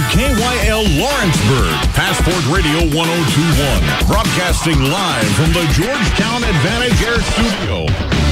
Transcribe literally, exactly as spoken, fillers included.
K Y L Lawrenceburg, Passport Radio one oh two point one, broadcasting live from the Georgetown Advantage Air Studio.